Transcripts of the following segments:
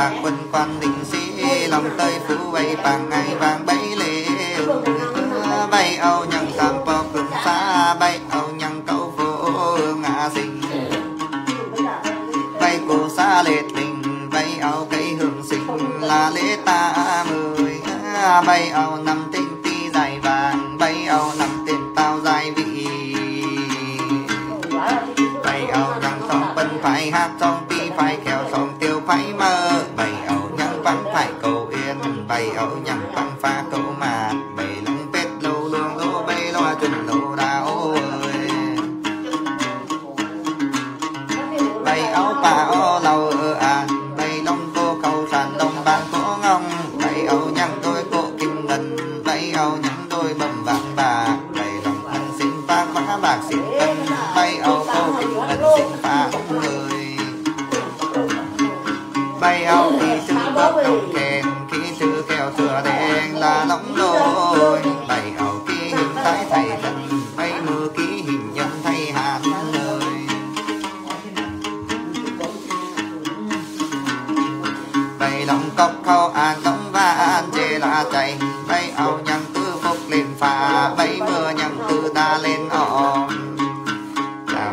bạc quân quan đình sĩ lòng tơi phú bay vàng ngày vàng bấy lệ bay âu nhằng tam po cường xa bay âu nhằng câu phố ngã sinh bay cô xa lệ tình bay âu cây hương sinh là lễ ta mười bay âu nằm tinh ti dài vàng bay âu nằm tên tao dài vị bay âu nhằng song bân phải hát song ti phải khéo song tiêu phải mơ bay âu nhằng vắng phải cầu yên bay âu nhằng vắng pha cầu mà bay lông pết lâu luông lô bay loa chuẩn lô đào ơi bay áo bảo lâu an bay lông cô cầu sàn đông ban phố ngông bay áo nhằng đôi cô kim ngân bay áo nhằng đôi bầm vàng bạc bay lòng ăn xin pha mã bạc xin tân bay áo cô kim ngân xin pha ông người bay áo khi sư bốc đồng kèn khi sư kèo sửa đèn là lóng đôi bay áo khi hình tái thầy thần bay mưa ký hình nhân thay hạt nơi bay lòng cốc khâu an đóng van chê là chạy bay áo nhằng tư phúc lên phà bay mưa nhằng tư ta lên ỏm chào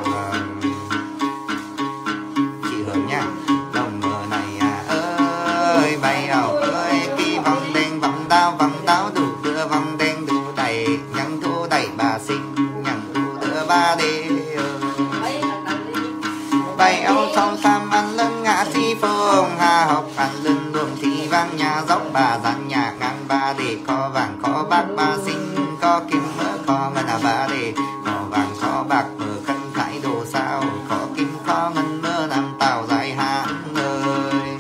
chị Hương nha lòng mưa này ơi bay áo ơi khi vòng táo đủ đưa vòng đen đủ đầy nhằng thu đầy bà sinh nhằng thu đưa ba đê bay áo song sam ăn lưng ngã si phương hà học ăn lưng luồng thì vang nhà dốc bà dàn nhà ngang ba để kho vàng kho bạc ba sinh kho kim mỡ kho ngân ba để kho vàng kho bạc mỡ cân khải đồ sao kho kim kho ngân mỡ làm tàu dài hạn ơi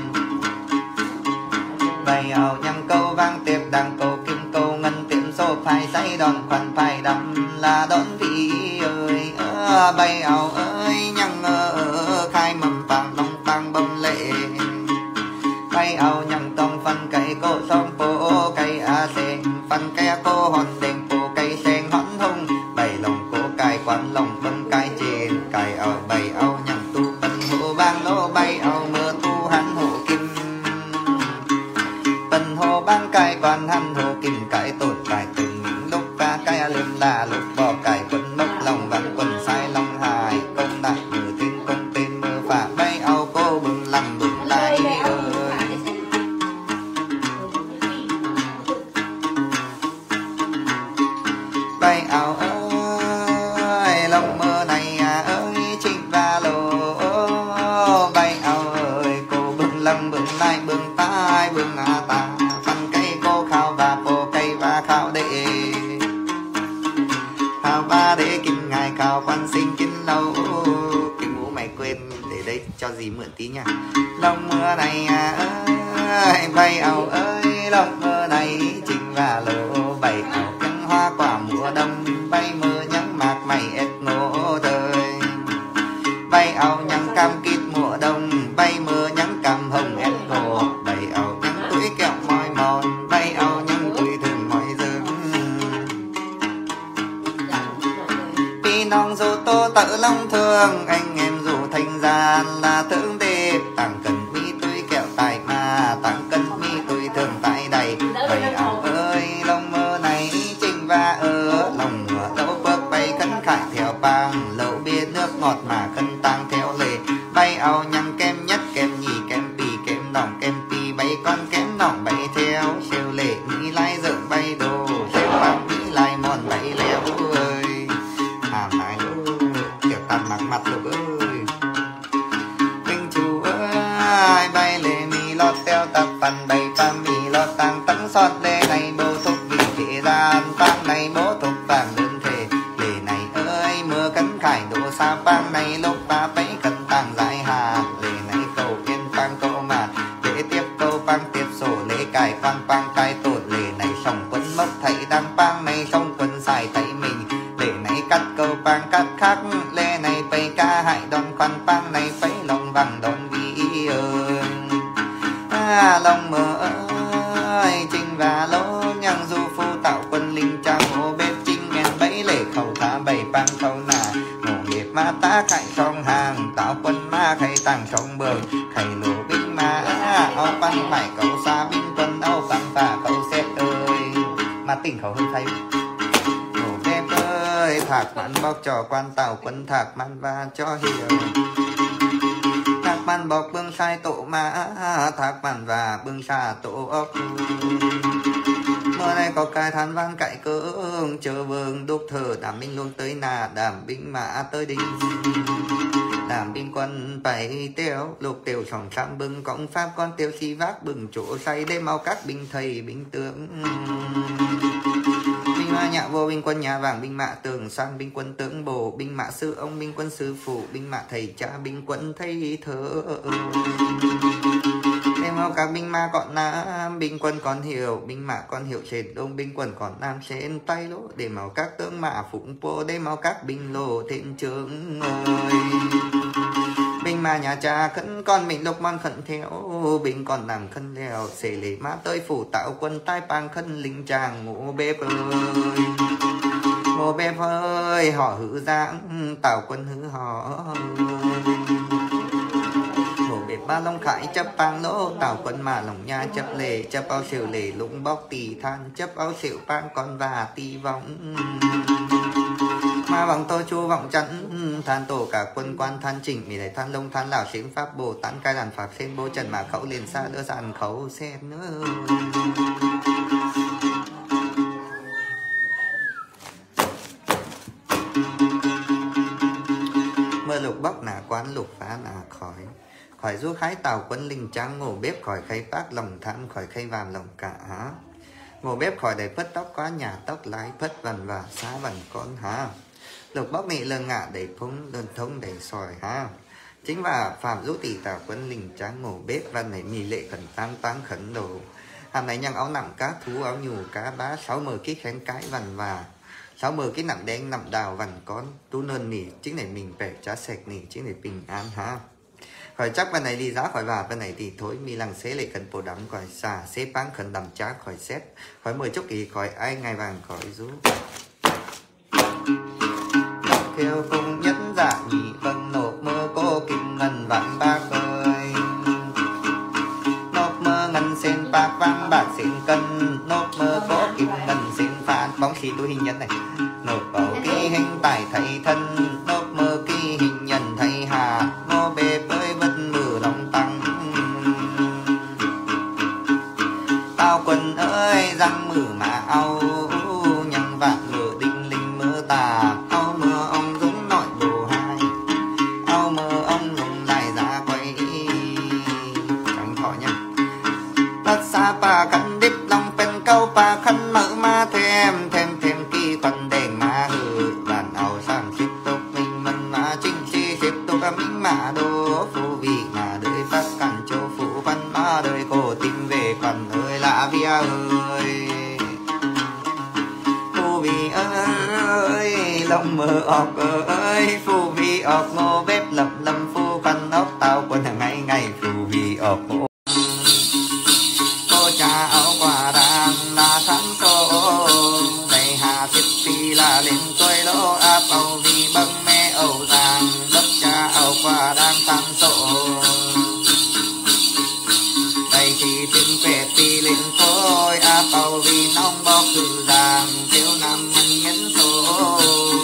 bay áo nhằng câu vang tiếp đằng câu kim câu ngân tiệm số phai say đòn khoăn phai đâm là đón thị ơi bay áo ơi nhằng khai mầm vàng long tăng bầm lệ bay áo nhằng tông phân cây cô sông phố cây a sen phân cây cô hòn đèn phố cây sen hòn hung bay lòng cô cài quan lòng bầm cài trên cài áo bay áo nhằng tu bần hồ bang lô bay áo mưa tu hắn hồ kim bần hồ bang cài quan hắn hồ kim cài tổn cài từng lúc ca cài lên là lúc bỏ cài quân mốc lòng vắng quân sai lòng hài công đại mưa tên mưa phả bay áo cô bừng lầm bừng lại ơi bay áo ơi lòng mơ này ơi chinh và lô bay áo ơi cô bừng lầm bừng lại bừng tai bừng ta phân cây cô khao và cô cây và khao đệ khao ba để kim ngài khao quan sinh kín lâu cái mũ mày quên để đây cho gì mượn tí nha lòng mưa này ơi bay áo ơi lòng mưa này chinh và lô bay áo căng hoa quả mùa đông bay mưa nhắn mạc mày ép ngô đời bay áo nhắn cam kít mùa đông bay mưa nhắn cam hồng ép ngô bay áo nhắn túi kẹo mỏi mòn bay áo nhắn túi thường mỏi dương vì nong dù tô tự long thương anh em dù thành gian là thương đẹp tặng cần mi túi kẹo tài mà tặng cần mi túi thường tại đầy bay áo ơi lòng mơ này chinh và lòng ngựa đỗ bước bay khấn khải theo bang lẩu bia nước ngọt mà khấn tang theo lệ bay áo nhằng kem nhất kem nhì kem pì kem nòng kem pi bay con kém nòng bay theo siêu lệ nghĩ lai dựng bay đồ siêu băng nghĩ lai mòn bay leo ơi hàm này kiểu tàn mặt mặt lục ơi kinh chú ơi bay lệ mi lót theo tập phần bay pha mi lót tăng tấn sót lê này bố thúc vì thế gian tăng này bố thúc vàng đơn thể lệ này ơi mưa cấn khải đồ xa bang này lúc ta bấy cần tàng dài hà lệ này cầu kiên pang câu mà lễ tiếp câu pang tiếp sổ lễ cài pang pang cài tột lệ này sòng quân mốc thầy đang pang này sòng quân xài tay mình lệ này cắt câu pang cắt khác lệ này bay ca hại đòn khoan pang này phải lòng vàng đòn vi ơi lòng mơ ơi chinh và lỗ nhằng du phu tạo quân linh trang hồ bếp chinh ngàn bấy lệ khẩu thả bảy pang khẩu nà ngộ nghiệp ma tá khải song hàng tạo quân ma khay tàng trong bờ khay lỗ binh ma áo băng phải cậu xa binh quân áo băng và cậu xét ơi mà tỉnh khẩu hơn thấy ngủ bếp ơi thạc mặn bọc cho quan tàu quân thạc mặn và cho hiểu thạc mặn bọc bưng sai tổ ma thạc mặn và bưng xa tổ ốc mưa này có cái than vang cãi cương chờ vương đúc thờ đảm binh luôn tới nà đảm binh mã tới đinh đảm binh quân bảy tiêu lục tiêu sòng sang bưng cộng pháp con tiêu si vác bừng chỗ say đêm mau các binh thầy binh tướng binh hoa nhạ vô binh quân nhà vàng binh mã tường sang binh quân tướng bổ binh mã sư ông binh quân sư phụ binh mã thầy cha binh quân thầy thơ đêm mau các binh ma còn nam binh quân còn hiểu binh mã còn hiểu trên đông binh quân còn nam trên tay lỗ để mau các tướng mã phụng po đêm mau các binh lô thiên trướng ơi binh mà nhà cha khấn con mình lục man khẩn theo binh còn nàng khân lèo xề lệ má tới phủ tạo quân tai bang khân linh tràng ngủ bếp ơi ngủ bếp ơi họ hữu giang tạo quân hữu họ ngủ bếp ba long khải chấp bang lỗ tạo quân mà lòng nha chấp lệ chấp áo xỉu lệ lũng bóc tỳ than chấp áo xỉu bang con và tỳ vọng ma vọng tô chu vọng chắn than tổ cả quân quan than chỉnh vì lại than lông than lão xiếm pháp bồ tán cai đàn pháp sen bố trần mà khẩu liền xa đỡ sàn khẩu sen nữa mưa lục bóc nà quán lục phá nà khỏi khỏi du khái tàu quân linh trắng ngủ bếp khỏi khay phát lòng than khỏi khay vàm lòng cả ngủ bếp khỏi đầy phất tóc quá nhà tóc lái phất vần và xá vần con hả lục bóc mị lơn ngạ đầy phúng đơn thông đầy sỏi ha chính và phạm rũ tỷ tào quân linh tráng ngủ bếp văn này mì lệ khẩn tăng tăng khẩn đồ hàm này nhang áo nặng cá thú áo nhù cá bá 60 cái khen cái vần và 60 cái nặng đen nặng đào vần con tú nơn nỉ chính này mình bẻ chá sạch nỉ chính này bình an ha khỏi chắc bên này đi giá khỏi và bên này thì thối mi lăng xế lệ khẩn bồ đắm khỏi xà xế bán khẩn đầm chá khỏi xét khỏi 10 chốc kỳ khỏi ai ngày vàng khỏi rú theo không nhất dạ nhị vân nộp mơ cô kim ngân vạn bạc ơi nộp mơ ngân sen bạc vang bạc xin cân nộp mơ cô kim ngân xin phản bóng khí tôi hình nhân này nộp vào ký hình tài thầy thân nộp mơ ký hình nhân thầy hà ngô bê với vất mưa lòng tăng tao quân ơi răng mử mà ao nhằng vạn mưa đinh linh mưa tà ao mưa ông dũng nội đồ hai ao mưa ông dùng lại ra quay chẳng thọ nha đất xa bà khăn đít lòng bên câu bà khăn mở ma thêm kỳ còn đèn ma hư bàn ảo sang xếp tục mình mần mà chính si xếp tục mình mà đồ phù vị mà đời phát cản châu phụ văn ma đời cổ tìm về còn ơi lạ vía ơi phù vị ơi lòng mơ ọc ơi phù vị ọc ngô bếp lầm lầm phu văn ốc tao quân hàng ngày ngày phù vị ọc cô cha áo quả đàn là sẵn số đầy hà thiết phi là lên tôi lỗ áp âu vì băng mẹ âu giang đất cha áo quả đàn sẵn số đầy thì tình phép phi lên tôi áp âu vì nông bọc cử giang thiếu năm nhân số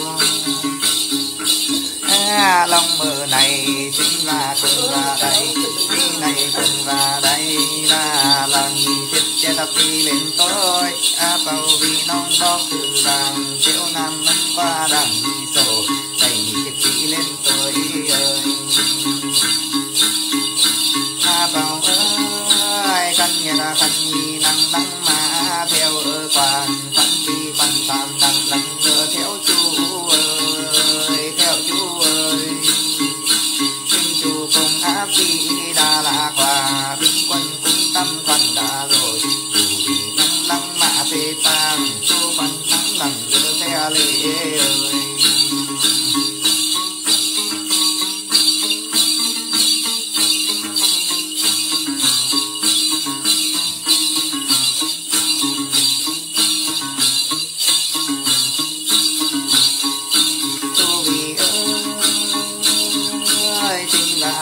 lòng mơ này chính là từng là đây đi này từng là đây là lần thiết chế tập đi lên tối bao vì nông bóc từ vàng thiếu năm năm qua đằng đi sổ đầy thiết đi lên tối ơi bao ơi căn nhà là căn gì năng đắng mà theo ở quan căn đi quan tham năng năng giờ theo chú ơi theo chú ơi xin chú cùng áp đi đà là quà binh quân cũng tâm quan đã rồi dù vì năng lăng mã phê tàng chú quan thắng lăng giờ theo lệ ơi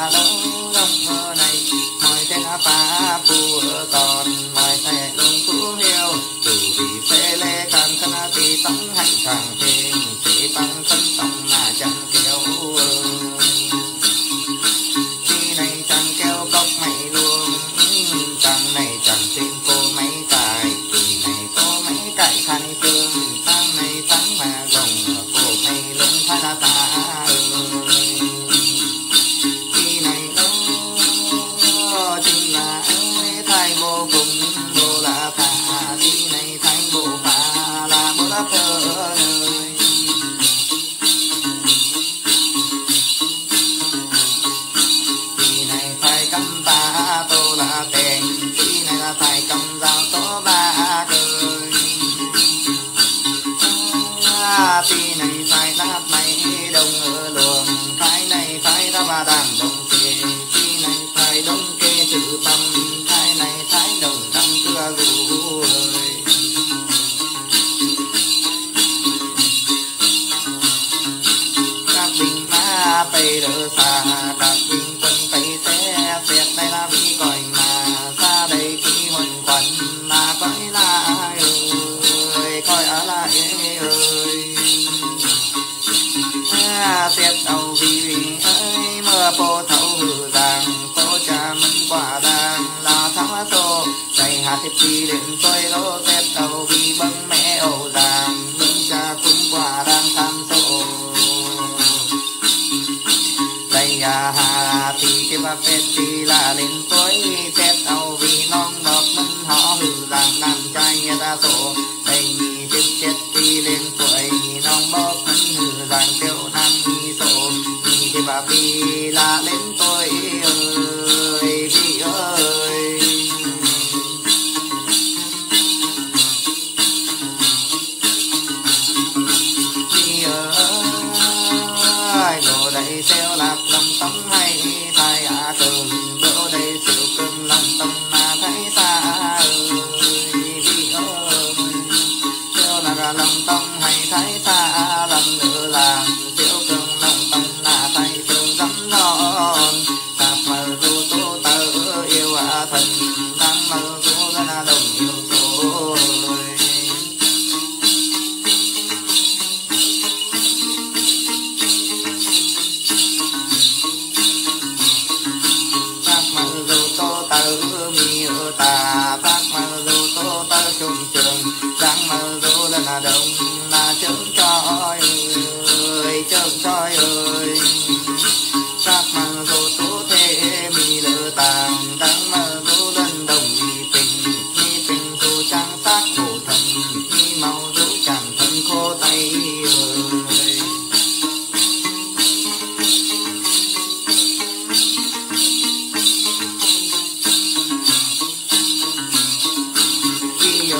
là đâu lòng này mọi tên phá phù còn mọi thẻ lông phú hiếu dù vì phê lê can thân thì tống hạnh càng thêm chỉ bằng thân tông là chẳng kéo khi này chẳng kéo cốc mày luôn chẳng này chẳng xin cô mấy tài kỳ này có mấy cải khai tương tháng này tháng mà gồng cô mày lông thay là ta khi này đâu chính là thay vô cùng vô là phá khi này thay bộ phá là bố lắp thơ khi này thay cắm ba tô là tiền khi này là thay cầm dao tố ba cười khi này thay lát mày đông ở luồng thay này thay ra ba đàn đông kê khi này thay đông kê chữ tâm thay này thay đồng tâm cưa rủ các binh mã tây đỡ xa các binh quân tây xe xét đây là vì còi mà xa đây khi huân quần là cõi lại ơi cõi ở lại ơi xét đầu vì ơi mưa bố thấu hư rằng phố cha mân quả đàn là thắng tô dày hạt thiệp đi đến tôi lô xét đầu vì bâng mẹ ẩu rằng bưng cha cũng quả đang tham sổ đây hà thì cái bà phép thì là lên tối xét đầu vì non bọc mân họ hư rằng nam trai nghe ta sổ đây chết chết đi lên tuổi non bọc mân hư rằng tiêu nam đi sổ thì cái bà vì là lên tôi ơi vì ơi vì ơi đồ đây xeo lạp lòng tông hay thay tường đồ đây siêu cưng lòng tông mà thấy xa ơi vì ơi xeo là lòng tông hay thấy xa lần nữa làm siêu cưng lòng tông là thay tường rắm non tạp mơ tu tu tơ yêu thần đang mơ tu là đồng yêu tôi phát mơ dù tô tơ mi ở ta phát mơ dù tô tơ trung trường đang mơ dù là đồng là trứng trói ơi trứng trói ơi phát mơ dù tú thế mi lỡ tàng đang mơ dù lên đồng mi tình dù trang sát khổ thần mi màu dù chẳng thân khô tay ơi khi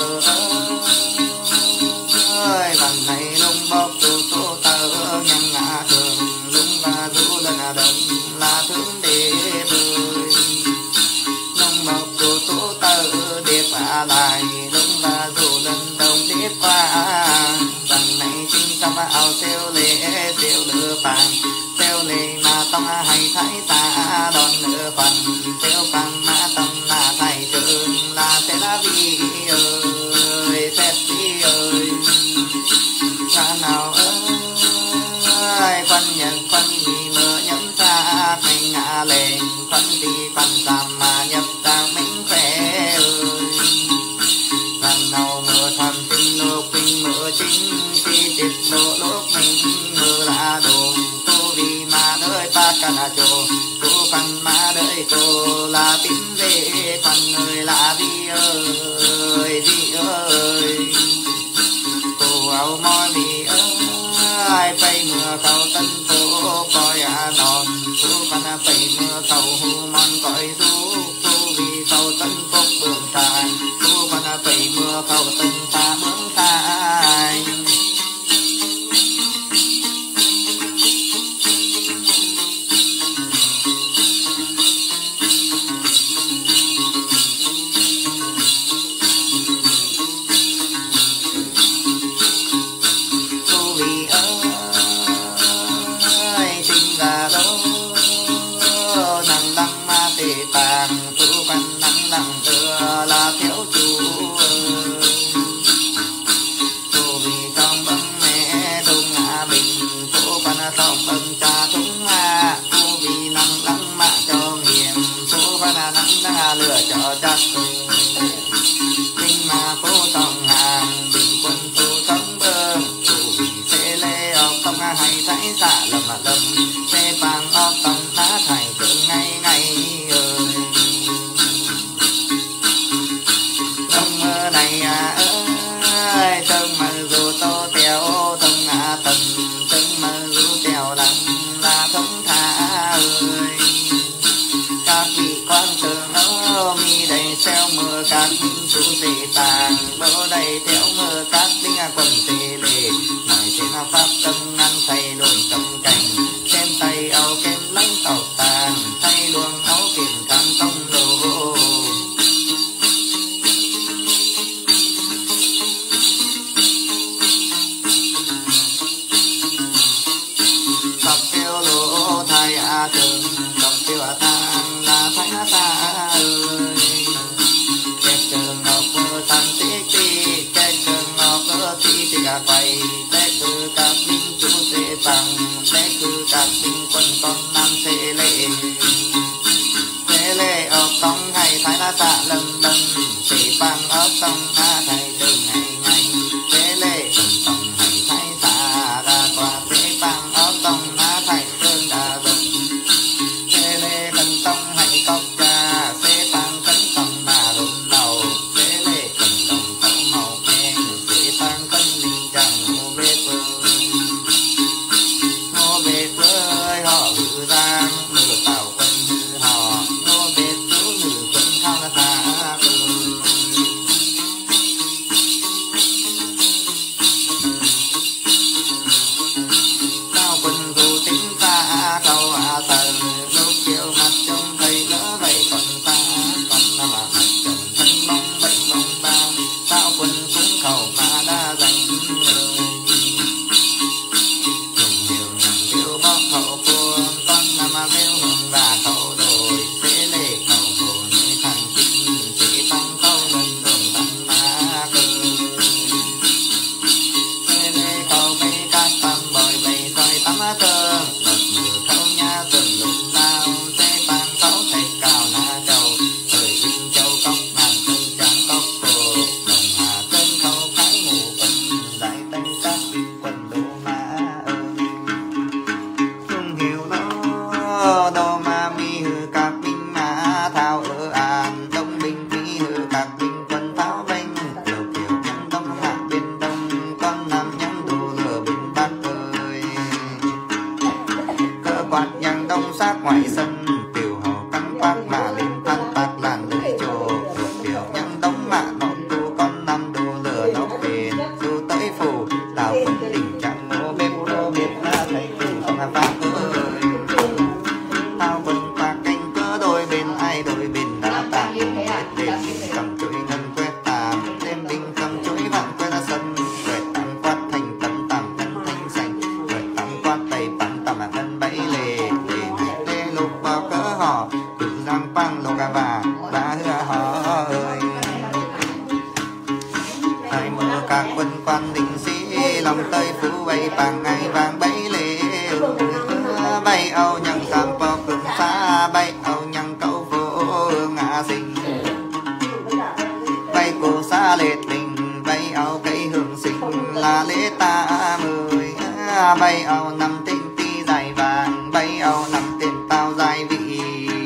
ơi lần này lông bóc dù tô tơ nhằm ngã thường lung và dù lên đồng là thương để bơi lông bóc dù tô tơ đẹp lại lung và dù lên đồng đẹp qua lần này chính trong áo xeo lửa vàng xeo lê mà tông hay thái xa đòn nửa phần xeo bằng mà tông là thay trường là sẽ là vì ơi xét vì ơi cha nào ơi phân nhận phân vì mơ nhẫn xa mình ngã lên phân thì phân giảm mà nhập sang mình khỏe ơi lần nào mơ tham sinh lúc mình mơ chính khi chết độ lúc mình mơ là đồ tu vì mà đợi ta cả là chỗ tu phần mà đợi cô là tím về phần người là vì ơi cô áo môi vì ơi bay mưa cầu tân phố coi non tu phần bay mưa cầu hu mòn coi du tu vì cầu tân phúc bường tài tu phần bay mưa cầu tân ta bướng tài vừa cho chắc kinh mà phố sông hàng bình quân thu sống bơm thủ sẽ lê ốc không hay thấy xạ lầm mà lầm sẽ vàng ốc tông lá thành tượng ngay ngay ơi trong mơ này ơi trong mơ dù tô téo thông tầng trong mơ dù téo lăng là thông tha ơi các vị quan thường mi đầy xeo mưa các minh chú tề tàng bố đầy theo mưa các đinh quần tề lệ mọi trên pháp tâm ngăn thầy luồn tâm cảnh xem tay áo kem lãnh tàu tàng thay luồng áo kiểm cam tông đồ tập tiêu lỗ thai trường tập tiêu tàng là thái ta ơi cái trường ngọc thành tích đi cái trường ngọc thì cả quay cái cứ các minh chú sẽ bằng cái cứ các minh quân con nam sẽ lệ ở trong ngày thái la tạ lần lần sẽ bằng ở trong na thầy từng ngày ngày sẽ lệ ở trong ngày thái tạ ra qua sẽ bằng ở trong na thầy tương đà rộng sẽ lệ cần trong hãy cốc trà sẽ bằng cấn trong mà lùn đầu sẽ lệ cần đồng khẩu màu đen sẽ bằng cân linh chẳng ngô bê vơi họ hư giang mưa tàu quân hư họ ngô bê tú nữ quân khao là ta sao quân dù tính ta cầu tờ lúc chiều mặt trông thấy lỡ vậy còn ta còn là mặt trông thân mong vậy mong bao sao quân cũng cầu mà đã dành người bóc khẩu phương con nằm theo hương và khẩu đồi sẽ lệ khẩu cổ nơi thành kinh chỉ tăng khẩu mình đường tăng má cơ sẽ lệ khẩu mấy các tâm bồi bầy rồi tắm cơ đợt mưa khẩu nha từng lúc nào sẽ bằng khẩu thầy cao na châu thời vinh châu cốc nàng thương trang cốc cổ đồng hà cơn khẩu khái ngủ quân đại tây các vinh quân đô má đô ma mi hư các binh mã thao ở an đông binh mi hư các binh quân tháo binh kiều kiều nhân đông hạ bên đông con nam nhân đồ lửa bên bắc ơi cơ quạt nhân đông sát ngoài sân tiểu hầu cắn bác mà lên than bác làn lưỡi trồ kiều nhân đông mạ nón tu con nam đồ lửa nóc bền dù tới phủ đào quân đỉnh chẳng ngô bếp la thầy cùng không hà pháp ơi tao quân ta canh cỡ đôi bên ai đôi bên đã tạm cùng hết đêm cầm chuỗi ngân quét tàm đêm đinh cầm chuỗi vạn quét ra sân quét tam quát thành tấm tàm cân thanh xanh quét tam quát tay bắn tầm hạ ngân bẫy lề ngày lê lục vào cỡ họ tự giang pang lô gà và đã hứa họ ơi ai mơ các quân quan đình sĩ lòng tây phú bay bằng ngày vàng bẫy lề bay âu nhân tam bọc cường phá bay âu nhân cậu phố ngã sinh bay cổ xa lệ tình bay âu cây hương sinh là lễ ta mười bay âu năm tên ti dài vàng bay âu năm tên tao dài vị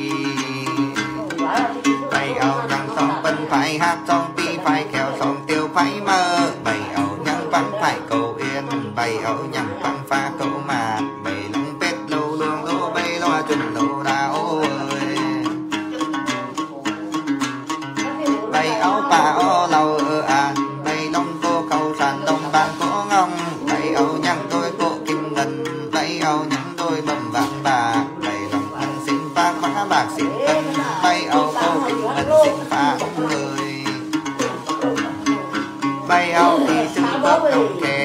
bay âu nhân song phân phải hát song ti phải khéo song tiêu phải mơ bay âu nhân văn phải cầu yên bay âu nhân văn pha cầu mà bay lòng pet lâu luôn lô bay loa chuẩn lô đào ơi bay áo pa áo lâu an bay long cô cầu sàn đông ban cổ ngông bay áo nhang đôi cổ kim ngân bay áo nhang đôi bầm vàng bạc bay lòng thân xin phá mã bạc xin cân bay áo cô kim ngân xin phá người bay áo thì xưng bốc đồng kè